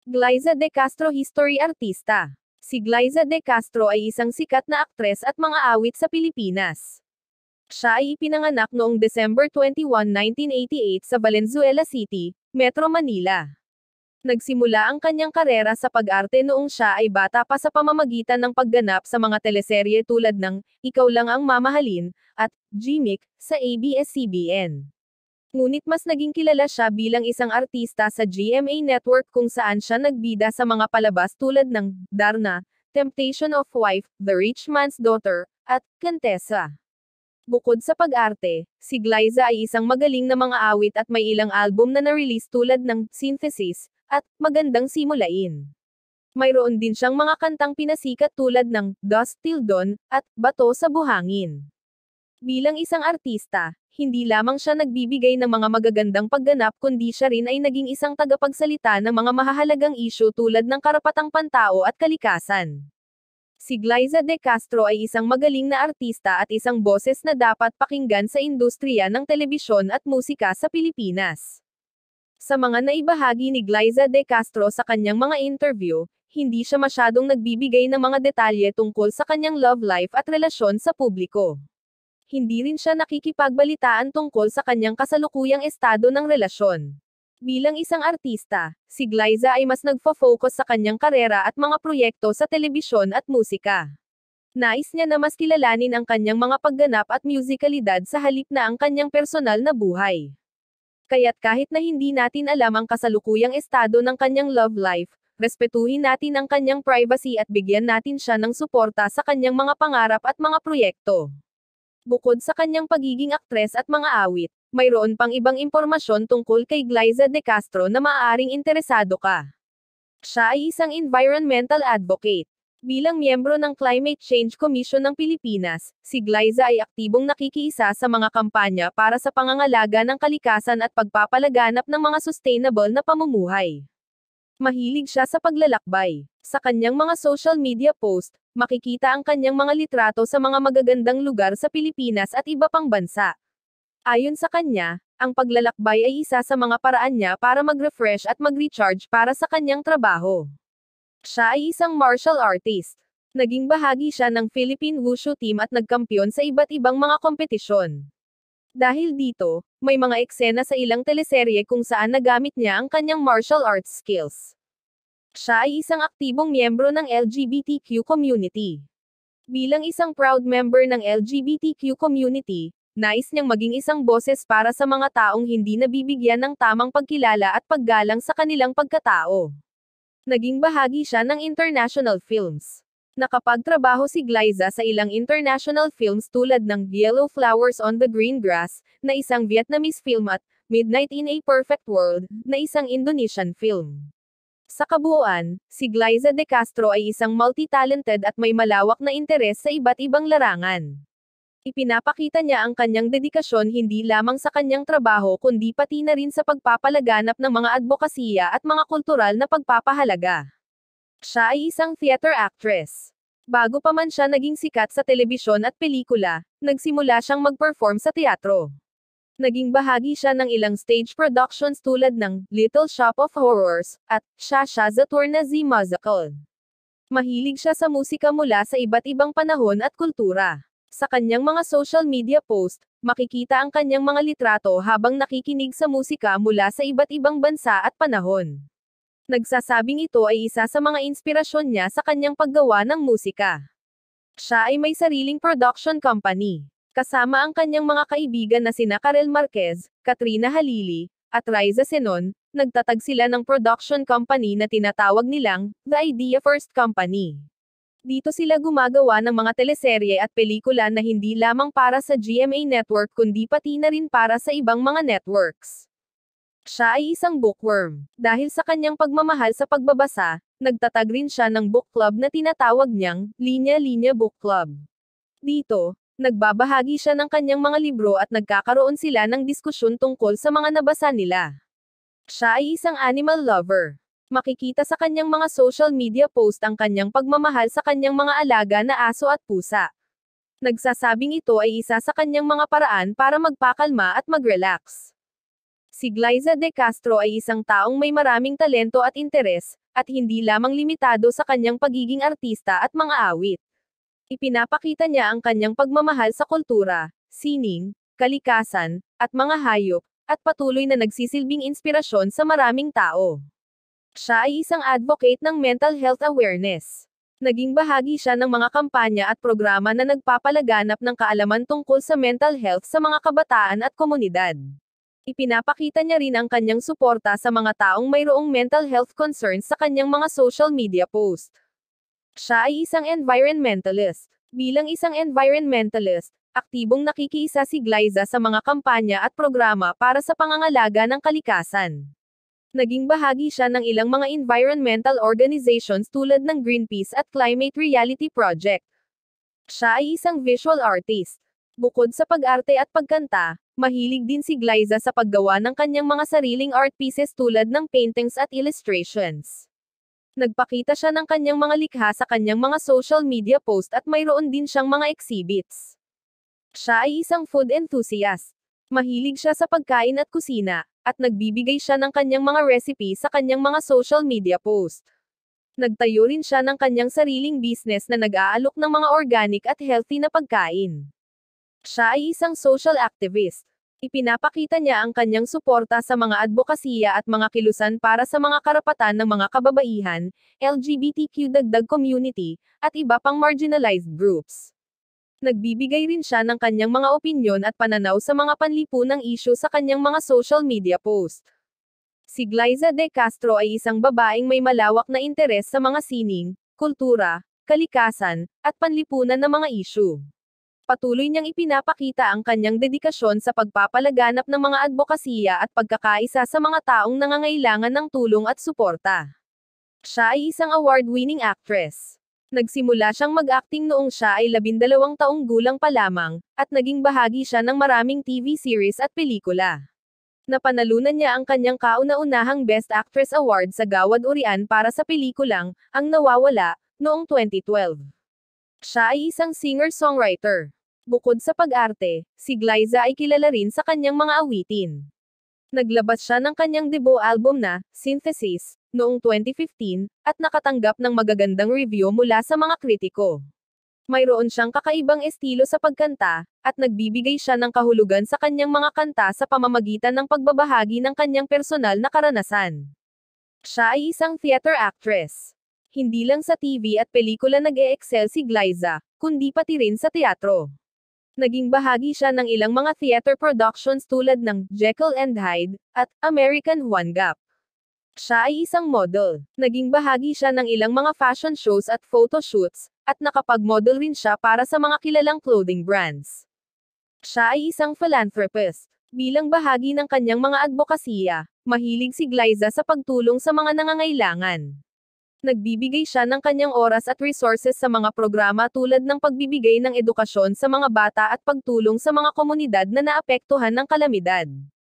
Glyza De Castro History Artista. Si Glyza De Castro ay isang sikat na aktres at mga awit sa Pilipinas. Siya ay ipinanganak noong December 21, 1988 sa Valenzuela City, Metro Manila. Nagsimula ang kanyang karera sa pag-arte noong siya ay bata pa sa pamamagitan ng pagganap sa mga teleserye tulad ng Ikaw Lang Ang Mamahalin at Gimmick sa ABS-CBN. Ngunit mas naging kilala siya bilang isang artista sa GMA Network kung saan siya nagbida sa mga palabas tulad ng Darna, Temptation of Wife, The Rich Man's Daughter, at Contessa. Bukod sa pag-arte, si Glyza ay isang magaling na mga awit at may ilang album na na-release tulad ng Synthesis at Magandang Simulain. Mayroon din siyang mga kantang pinasikat tulad ng Dusk Till Dawn at Bato sa Buhangin. Bilang isang artista, hindi lamang siya nagbibigay ng mga magagandang pagganap kundi siya rin ay naging isang tagapagsalita ng mga mahahalagang isyu tulad ng karapatang pantao at kalikasan. Si Glyza De Castro ay isang magaling na artista at isang boses na dapat pakinggan sa industriya ng telebisyon at musika sa Pilipinas. Sa mga naibahagi ni Glyza De Castro sa kanyang mga interview, hindi siya masyadong nagbibigay ng mga detalye tungkol sa kanyang love life at relasyon sa publiko. Hindi rin siya nakikipagbalitaan tungkol sa kanyang kasalukuyang estado ng relasyon. Bilang isang artista, si Glyza ay mas nagfo-focus sa kanyang karera at mga proyekto sa telebisyon at musika. Nais niya na mas kilalanin ang kanyang mga pagganap at musicalidad sa halip na ang kanyang personal na buhay. Kaya't kahit na hindi natin alam ang kasalukuyang estado ng kanyang love life, respetuhin natin ang kanyang privacy at bigyan natin siya ng suporta sa kanyang mga pangarap at mga proyekto. Bukod sa kanyang pagiging aktres at mga awit, mayroon pang ibang impormasyon tungkol kay Glyza De Castro na maaaring interesado ka. Siya ay isang environmental advocate. Bilang miyembro ng Climate Change Commission ng Pilipinas, si Glyza ay aktibong nakikiisa sa mga kampanya para sa pangangalaga ng kalikasan at pagpapalaganap ng mga sustainable na pamumuhay. Mahilig siya sa paglalakbay. Sa kanyang mga social media post, makikita ang kanyang mga litrato sa mga magagandang lugar sa Pilipinas at iba pang bansa. Ayon sa kanya, ang paglalakbay ay isa sa mga paraan niya para mag-refresh at mag-recharge para sa kanyang trabaho. Siya ay isang martial artist. Naging bahagi siya ng Philippine Wushu team at nagkampiyon sa iba't ibang mga kompetisyon. Dahil dito, may mga eksena sa ilang teleserye kung saan nagamit niya ang kanyang martial arts skills. Siya ay isang aktibong miyembro ng LGBTQ community. Bilang isang proud member ng LGBTQ community, nais niyang maging isang boses para sa mga taong hindi nabibigyan ng tamang pagkilala at paggalang sa kanilang pagkatao. Naging bahagi siya ng international films. Nakapagtrabaho si Glyza sa ilang international films tulad ng Yellow Flowers on the Green Grass, na isang Vietnamese film at Midnight in a Perfect World, na isang Indonesian film. Sa kabuuan, si Glyza De Castro ay isang multi-talented at may malawak na interes sa iba't ibang larangan. Ipinapakita niya ang kanyang dedikasyon hindi lamang sa kanyang trabaho kundi pati na rin sa pagpapalaganap ng mga advokasya at mga kultural na pagpapahalaga. Siya ay isang theater actress. Bago pa man siya naging sikat sa telebisyon at pelikula, nagsimula siyang mag-perform sa teatro. Naging bahagi siya ng ilang stage productions tulad ng Little Shop of Horrors at Shasha Zaturna Z Musical. Mahilig siya sa musika mula sa iba't ibang panahon at kultura. Sa kanyang mga social media post, makikita ang kanyang mga litrato habang nakikinig sa musika mula sa iba't ibang bansa at panahon. Nagsasabing ito ay isa sa mga inspirasyon niya sa kanyang paggawa ng musika. Siya ay may sariling production company. Kasama ang kanyang mga kaibigan na sina Karel Marquez, Katrina Halili, at Riza Senon, nagtatag sila ng production company na tinatawag nilang The Idea First Company. Dito sila gumagawa ng mga teleserye at pelikula na hindi lamang para sa GMA Network kundi pati na rin para sa ibang mga networks. Siya ay isang bookworm. Dahil sa kanyang pagmamahal sa pagbabasa, nagtatag rin siya ng book club na tinatawag niyang Linya Linya Book Club. Dito, nagbabahagi siya ng kanyang mga libro at nagkakaroon sila ng diskusyon tungkol sa mga nabasa nila. Siya ay isang animal lover. Makikita sa kanyang mga social media post ang kanyang pagmamahal sa kanyang mga alaga na aso at pusa. Nagsasabing ito ay isa sa kanyang mga paraan para magpakalma at mag-relax. Si Glyza De Castro ay isang taong may maraming talento at interes, at hindi lamang limitado sa kanyang pagiging artista at mga awit. Ipinapakita niya ang kanyang pagmamahal sa kultura, sining, kalikasan, at mga hayop, at patuloy na nagsisilbing inspirasyon sa maraming tao. Siya ay isang advocate ng mental health awareness. Naging bahagi siya ng mga kampanya at programa na nagpapalaganap ng kaalaman tungkol sa mental health sa mga kabataan at komunidad. Ipinapakita niya rin ang kanyang suporta sa mga taong mayroong mental health concerns sa kanyang mga social media post. Siya ay isang environmentalist. Bilang isang environmentalist, aktibong nakikiisa si Glyza sa mga kampanya at programa para sa pangangalaga ng kalikasan. Naging bahagi siya ng ilang mga environmental organizations tulad ng Greenpeace at Climate Reality Project. Siya ay isang visual artist. Bukod sa pag-arte at pagkanta, mahilig din si Glyza sa paggawa ng kanyang mga sariling art pieces tulad ng paintings at illustrations. Nagpakita siya ng kanyang mga likha sa kanyang mga social media post at mayroon din siyang mga exhibits. Siya ay isang food enthusiast. Mahilig siya sa pagkain at kusina, at nagbibigay siya ng kanyang mga recipe sa kanyang mga social media post. Nagtayo rin siya ng kanyang sariling business na nag-aalok ng mga organic at healthy na pagkain. Siya ay isang social activist. Ipinapakita niya ang kanyang suporta sa mga advokasya at mga kilusan para sa mga karapatan ng mga kababaihan, LGBTQ dagdag community, at iba pang marginalized groups. Nagbibigay rin siya ng kanyang mga opinyon at pananaw sa mga panlipunang issue sa kanyang mga social media post. Si Glyza De Castro ay isang babaeng may malawak na interes sa mga sining, kultura, kalikasan, at panlipunan na mga issue. Patuloy niyang ipinapakita ang kanyang dedikasyon sa pagpapalaganap ng mga advokasya at pagkakaisa sa mga taong nangangailangan ng tulong at suporta. Siya ay isang award-winning actress. Nagsimula siyang mag-acting noong siya ay 12 taong gulang pa lamang, at naging bahagi siya ng maraming TV series at pelikula. Napanalunan niya ang kanyang kauna-unahang Best Actress Award sa Gawad Urian para sa pelikulang Ang Nawawala, noong 2012. Siya ay isang singer-songwriter. Bukod sa pag-arte, si Glyza ay kilala rin sa kanyang mga awitin. Naglabas siya ng kanyang debut album na, Synthesis, noong 2015, at nakatanggap ng magagandang review mula sa mga kritiko. Mayroon siyang kakaibang estilo sa pagkanta, at nagbibigay siya ng kahulugan sa kanyang mga kanta sa pamamagitan ng pagbabahagi ng kanyang personal na karanasan. Siya ay isang theater actress. Hindi lang sa TV at pelikula nag-e-excel si Glyza, kundi pati rin sa teatro. Naging bahagi siya ng ilang mga theater productions tulad ng Jekyll and Hyde at American One Gap. Siya ay isang model. Naging bahagi siya ng ilang mga fashion shows at photoshoots, at nakapag-model rin siya para sa mga kilalang clothing brands. Siya ay isang philanthropist. Bilang bahagi ng kanyang mga advokasya, mahilig si Glyza sa pagtulong sa mga nangangailangan. Nagbibigay siya ng kanyang oras at resources sa mga programa tulad ng pagbibigay ng edukasyon sa mga bata at pagtulong sa mga komunidad na naapektuhan ng kalamidad.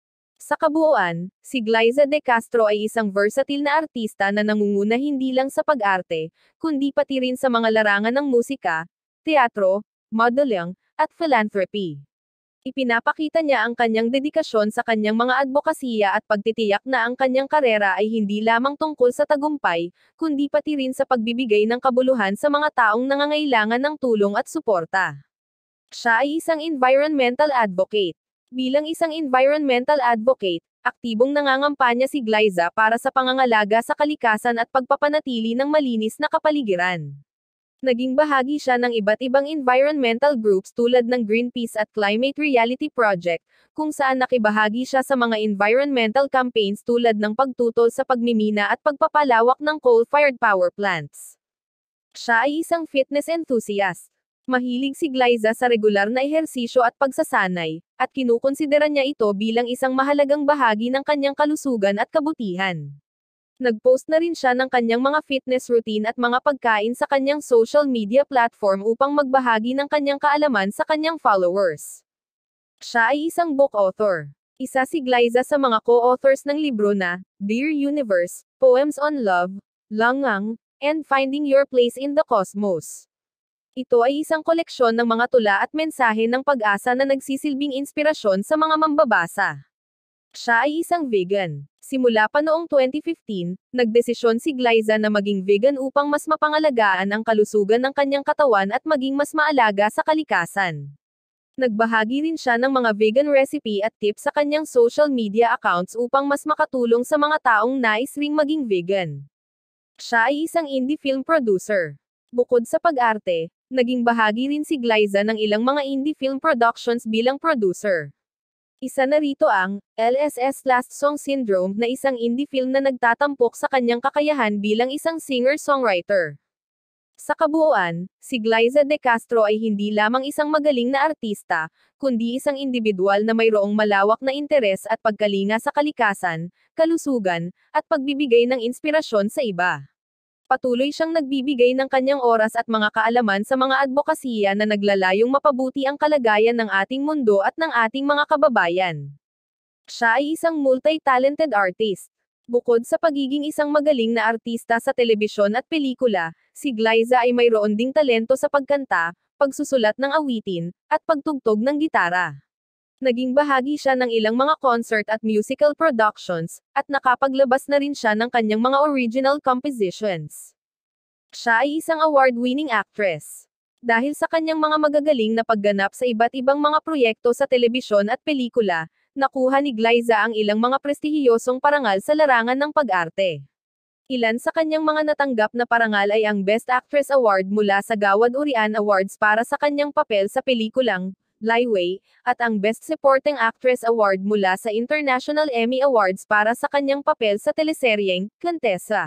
Sa kabuuan, si Glyza De Castro ay isang versatile na artista na nangunguna hindi lang sa pag-arte, kundi pati rin sa mga larangan ng musika, teatro, modeling, at philanthropy. Ipinapakita niya ang kanyang dedikasyon sa kanyang mga advokasya at pagtitiyak na ang kanyang karera ay hindi lamang tungkol sa tagumpay, kundi pati rin sa pagbibigay ng kabuluhan sa mga taong nangangailangan ng tulong at suporta. Siya ay isang environmental advocate. Bilang isang environmental advocate, aktibong nangangampanya si Glyza para sa pangangalaga sa kalikasan at pagpapanatili ng malinis na kapaligiran. Naging bahagi siya ng iba't ibang environmental groups tulad ng Greenpeace at Climate Reality Project, kung saan nakibahagi siya sa mga environmental campaigns tulad ng pagtutol sa pagmimina at pagpapalawak ng coal-fired power plants. Siya ay isang fitness enthusiast. Mahilig si Glyza sa regular na ehersisyo at pagsasanay, at kinukonsidera niya ito bilang isang mahalagang bahagi ng kanyang kalusugan at kabutihan. Nag-post na rin siya ng kanyang mga fitness routine at mga pagkain sa kanyang social media platform upang magbahagi ng kanyang kaalaman sa kanyang followers. Siya ay isang book author. Isa si Glyza sa mga co-authors ng libro na Dear Universe, Poems on Love, Langang, and Finding Your Place in the Cosmos. Ito ay isang koleksyon ng mga tula at mensahe ng pag-asa na nagsisilbing inspirasyon sa mga mambabasa. Siya ay isang vegan. Simula pa noong 2015, nagdesisyon si Glyza na maging vegan upang mas mapangalagaan ang kalusugan ng kanyang katawan at maging mas maalaga sa kalikasan. Nagbahagi rin siya ng mga vegan recipe at tips sa kanyang social media accounts upang mas makatulong sa mga taong nais ring maging vegan. Siya ay isang indie film producer. Bukod sa pag-arte, naging bahagi rin si Glyza ng ilang mga indie film productions bilang producer. Isa na rito ang LSS Last Song Syndrome na isang indie film na nagtatampok sa kanyang kakayahan bilang isang singer-songwriter. Sa kabuuan, si Glyza De Castro ay hindi lamang isang magaling na artista, kundi isang individual na mayroong malawak na interes at pagkalinga sa kalikasan, kalusugan, at pagbibigay ng inspirasyon sa iba. Patuloy siyang nagbibigay ng kanyang oras at mga kaalaman sa mga advokasya na naglalayong mapabuti ang kalagayan ng ating mundo at ng ating mga kababayan. Siya ay isang multi-talented artist. Bukod sa pagiging isang magaling na artista sa telebisyon at pelikula, si Glyza ay mayroon ding talento sa pagkanta, pagsusulat ng awitin, at pagtugtog ng gitara. Naging bahagi siya ng ilang mga concert at musical productions, at nakapaglabas na rin siya ng kanyang mga original compositions. Siya ay isang award-winning actress. Dahil sa kanyang mga magagaling na pagganap sa iba't ibang mga proyekto sa telebisyon at pelikula, nakuha ni Glyza ang ilang mga prestihiyosong parangal sa larangan ng pag-arte. Ilan sa kanyang mga natanggap na parangal ay ang Best Actress Award mula sa Gawad Urian Awards para sa kanyang papel sa pelikulang Liway, at ang Best Supporting Actress Award mula sa International Emmy Awards para sa kanyang papel sa teleseryeng Contessa.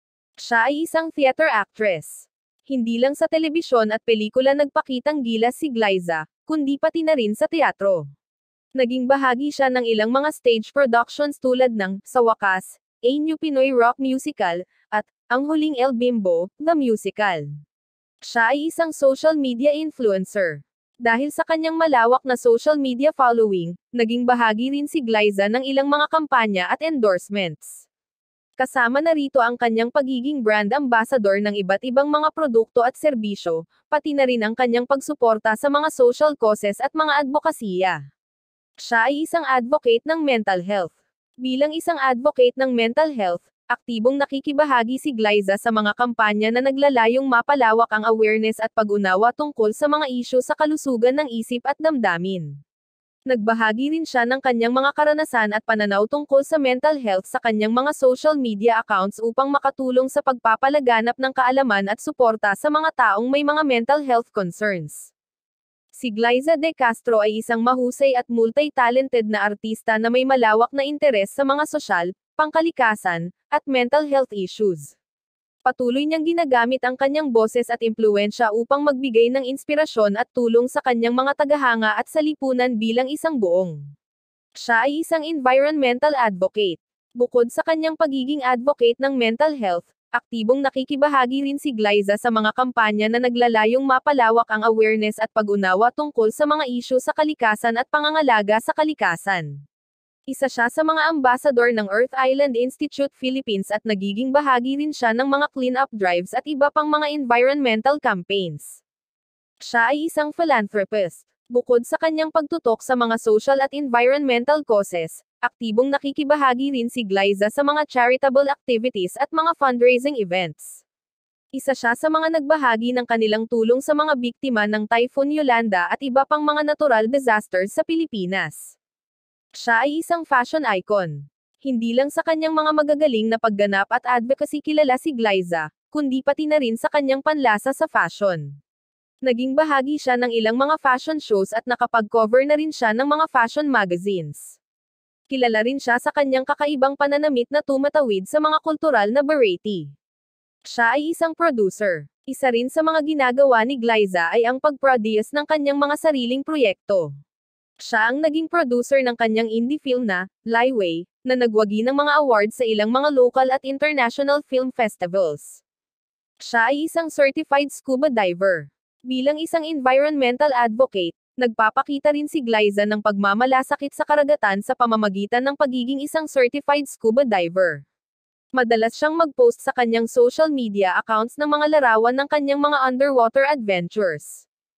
Siya ay isang theater actress. Hindi lang sa telebisyon at pelikula nagpakitang gilas si Glyza, kundi pati na rin sa teatro. Naging bahagi siya ng ilang mga stage productions tulad ng Sa Wakas, A New Pinoy Rock Musical, at Ang Huling El Bimbo, The Musical. Siya ay isang social media influencer. Dahil sa kanyang malawak na social media following, naging bahagi rin si Glyza ng ilang mga kampanya at endorsements. Kasama na rito ang kanyang pagiging brand ambassador ng iba't ibang mga produkto at serbisyo, pati na rin ang kanyang pagsuporta sa mga social causes at mga advokasya. Siya ay isang advocate ng mental health. Bilang isang advocate ng mental health, aktibong nakikibahagi si Glyza sa mga kampanya na naglalayong mapalawak ang awareness at pag-unawa tungkol sa mga isyu sa kalusugan ng isip at damdamin. Nagbahagi rin siya ng kanyang mga karanasan at pananaw tungkol sa mental health sa kanyang mga social media accounts upang makatulong sa pagpapalaganap ng kaalaman at suporta sa mga taong may mga mental health concerns. Si Glyza De Castro ay isang mahusay at multi-talented na artista na may malawak na interes sa mga sosyal, pangkalikasan, at mental health issues. Patuloy niyang ginagamit ang kanyang boses at impluwensya upang magbigay ng inspirasyon at tulong sa kanyang mga tagahanga at sa lipunan bilang isang buong. Siya ay isang environmental advocate. Bukod sa kanyang pagiging advocate ng mental health, aktibong nakikibahagi rin si Glyza sa mga kampanya na naglalayong mapalawak ang awareness at pag-unawa tungkol sa mga isyu sa kalikasan at pangangalaga sa kalikasan. Isa siya sa mga ambassador ng Earth Island Institute Philippines at nagiging bahagi rin siya ng mga clean-up drives at iba pang mga environmental campaigns. Siya ay isang philanthropist. Bukod sa kanyang pagtutok sa mga social at environmental causes, aktibong nakikibahagi rin si Glyza sa mga charitable activities at mga fundraising events. Isa siya sa mga nagbahagi ng kanilang tulong sa mga biktima ng Typhoon Yolanda at iba pang mga natural disasters sa Pilipinas. Siya ay isang fashion icon. Hindi lang sa kanyang mga magagaling na pagganap at advocacy kilala si Glyza, kundi pati na rin sa kanyang panlasa sa fashion. Naging bahagi siya ng ilang mga fashion shows at nakapag-cover na rin siya ng mga fashion magazines. Kilala rin siya sa kanyang kakaibang pananamit na tumatawid sa mga kultural na variety. Siya ay isang producer. Isa rin sa mga ginagawa ni Glyza ay ang pag-produce ng kanyang mga sariling proyekto. Siya ang naging producer ng kanyang indie film na Liway, na nagwagi ng mga awards sa ilang mga local at international film festivals. Siya ay isang certified scuba diver. Bilang isang environmental advocate, nagpapakita rin si Glyza ng pagmamalasakit sa karagatan sa pamamagitan ng pagiging isang certified scuba diver. Madalas siyang mag-post sa kanyang social media accounts ng mga larawan ng kanyang mga underwater adventures.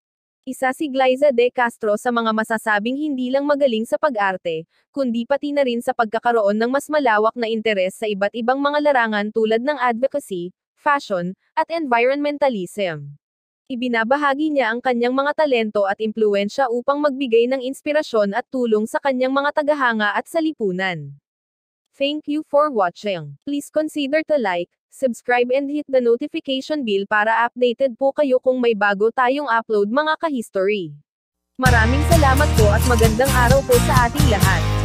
Isa si Glyza De Castro sa mga masasabing hindi lang magaling sa pag-arte, kundi pati na rin sa pagkakaroon ng mas malawak na interes sa iba't ibang mga larangan tulad ng advocacy, fashion, at environmentalism. Ibinabahagi niya ang kanyang mga talento at impluwensya upang magbigay ng inspirasyon at tulong sa kanyang mga tagahanga at sa lipunan. Thank you for watching. Please consider to like, subscribe and hit the notification bell para updated po kayo kung may bago tayong upload mga ka-history. Maraming salamat po at magandang araw po sa ating lahat.